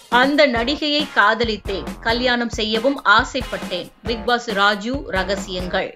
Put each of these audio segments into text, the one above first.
அந்த நடிகையை காதலித்தேன், கல்யாணம் செய்யவும் ஆசைப்பட்டேன். பிக் பாஸ் ராஜு ரகசியங்கள்.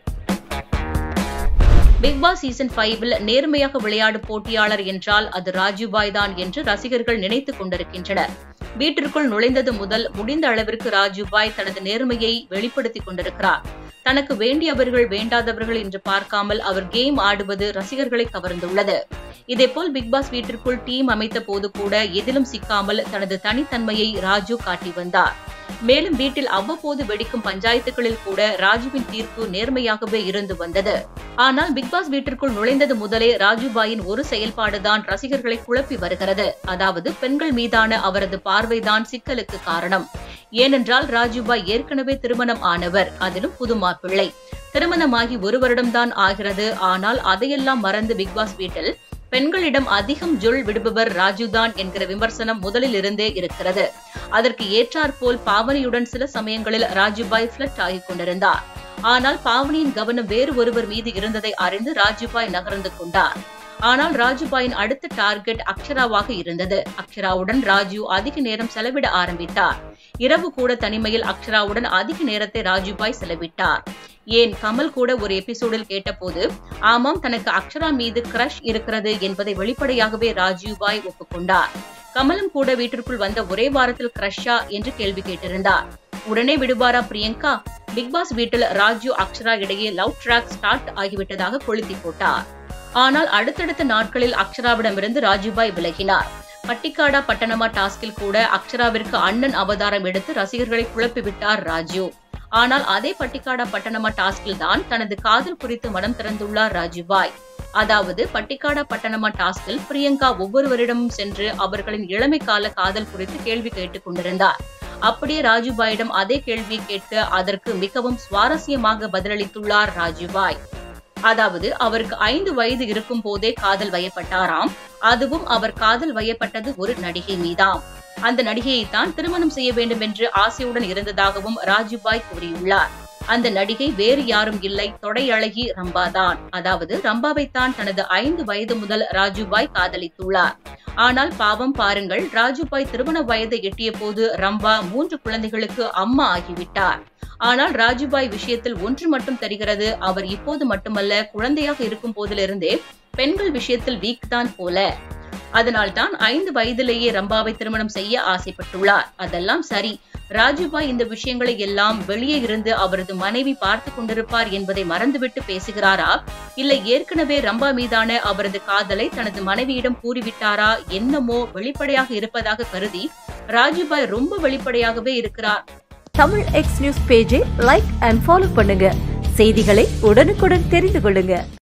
பிக் பாஸ் சீசன் 5 நேர்மையாக விளையாடும் போட்டியாளர் என்றால் அது ராஜுபாய் தான் என்று ரசிகர்கள் நினைத்துக் கொண்டிருக்கின்றனர். வீட்டிற்குள் நுழைந்தது முதல் முடிந்த அளவிற்கு ராஜுபாய் தனது நேர்மையை வெளிப்படுத்திக் கொண்டிருக்கிறார். தனக்கு வேண்டியவர்கள் வேண்டாதவர்கள் என்று பார்க்காமல் அவர் கேம் ஆடுவது ரசிகர்களை கவர்ந்துள்ளது. இதேபோல் பிக்பாஸ் வீட்டிற்குள் டீம் அமைத்த போது கூட எதிலும் சிக்காமல் தனது தனித்தன்மையை ராஜு காட்டி வந்தார். மேலும் வீட்டில் அவ்வப்போது வெடிக்கும் பஞ்சாயத்துகளில் கூட ராஜுவின் தீர்ப்பு நேர்மையாகவே இருந்து வந்தது. ஆனால் பிக்பாஸ் வீட்டிற்குள் நுழைந்தது முதலே ராஜுபாயின் ஒரு செயல்பாடுதான் ரசிகர்களை குழப்பி வருகிறது. அதாவது பெண்கள் மீதான அவரது பார்வைதான் சிக்கலுக்கு காரணம். ஏனென்றால் ராஜுபாய் ஏற்கனவே திருமணம் ஆனவர், அதிலும் புது மாப்பிள்ளை. திருமணமாகி 1 வருடம்தான் ஆகிறது. ஆனால் அதையெல்லாம் மறந்து பிக்பாஸ் வீட்டில் பெண்களிடம் அதிகம் ஜொல் விடுபவர் ராஜுதான் என்கிற விமர்சனம் முதலில் இருந்தே இருக்கிறது. அதற்கு ஏற்றாற்போல் பாவனியுடன் சில சமயங்களில் ராஜுபாய் ஃபிளர்ட் ஆகிக் கொண்டிருந்தார். ஆனால் பாவனியின் கவனம் வேறு ஒருவர் மீது இருந்ததை அறிந்து ராஜுபாய் நகர்ந்து கொண்டார். ஆனால் ராஜுபாயின் அடுத்த டார்கெட் அக்ஷராவாக இருந்தது. அக்ஷராவுடன் ராஜு அதிக நேரம் செலவிட ஆரம்பித்தார். இரவு கூட தனிமையில் அக்ஷராவுடன் அதிக நேரத்தை ராஜுபாய் செலவிட்டார். ஏன் கமல் கூட ஒரு எபிசோடில் கேட்டபோது ஆமாம், தனக்கு அக்ஷரா மீது கிரஷ் இருக்கிறது என்பதை வெளிப்படையாகவே ராஜுபாய் ஒப்புக்கொண்டார். கமலும் கூட வீட்டிற்குள் வந்த ஒரே வாரத்தில் கிரஷா என்று கேள்வி கேட்டிருந்தார். உடனே விடுவாரா பிரியங்கா? பிக்பாஸ் வீட்டில் ராஜு அக்ஷரா இடையே லவ் ட்ராக் ஸ்டார்ட் ஆகிவிட்டதாக கொளுத்தி போட்டார். ஆனால் அடுத்தடுத்த நாட்களில் அக்ஷராவிடமிருந்து ராஜுபாய் விலகினார். பட்டிக்காடா பட்டணமா டாஸ்கில் கூட அக்ஷராவிற்கு அண்ணன் அவதாரம் எடுத்து ரசிகர்களை குழப்பிவிட்டார் ராஜு. ஆனால் அதே பட்டிக்காடா பட்டணமா டாஸ்கில் தான் தனது காதல் குறித்து மனம் திறந்துள்ளார் ராஜுபாய். அதாவது பட்டிக்காடா பட்டணமா டாஸ்கில் பிரியங்கா ஒவ்வொருவரிடமும் சென்று அவர்களின் இளமை கால காதல் குறித்து கேள்வி கேட்டுக் கொண்டிருந்தார். அப்படியே ராஜுபாயிடம் அதே கேள்வியை கேட்க அதற்கு மிகவும் சுவாரஸ்யமாக பதிலளித்துள்ளார் ராஜுபாய். அதாவது அவருக்கு 5 வயது இருக்கும் போதே காதல் வயப்பட்டாராம். அதுவும் அவர் காதல் வயப்பட்டது ஒரு நடிகை மீதாம். அந்த நடிகையைத்தான் திருமணம் செய்ய வேண்டும் என்று ஆசையுடன் இருந்ததாகவும் ராஜுபாய் கூறியுள்ளார். அந்த நடிகை வேறு யாரும் இல்லை, தொடை அழகி ரம்பாதான். அதாவது ரம்பாவைத்தான் தனது 5 வயது முதல் ராஜுபாய் காதலித்துள்ளார். ஆனால் பாவம் பாருங்கள், ராஜுபாய் திருமண வயதை எட்டிய போது ரம்பா 3 குழந்தைகளுக்கு அம்மா ஆகிவிட்டார். ஆனால் ராஜுபாய் விஷயத்தில் ஒன்று மட்டும் தெரிகிறது, அவர் இப்போது மட்டுமல்ல, குழந்தையாக இருக்கும் போதிலிருந்தே பெண்கள் விஷயத்தில் வீக் தான் போல. அதனால்தான் 5 வயதிலேயே ரம்பாவை திருமணம் செய்ய ஆசைப்பட்டுள்ளார். அதெல்லாம் சரி, ராஜுபாய் இந்த விஷயங்களை எல்லாம் வெளியே இருந்து அவரது மனைவி பார்த்து கொண்டிருப்பார் என்பதை மறந்துவிட்டு பேசுகிறாரா? இல்லை ஏற்கனவே ரம்பா மீதான அவரது காதலை தனது மனைவியிடம் கூறிவிட்டாரா? என்னமோ வெளிப்படையாக இருப்பதாக கருதி ராஜுபாய் ரொம்ப வெளிப்படையாகவே இருக்கிறார். தமிழ் எக்ஸ் நியூஸ் பேஜை லைக் அண்ட் ஃபாலோ பண்ணுங்க. செய்திகளை உடனுக்குடன் தெரிந்து கொள்ளுங்க.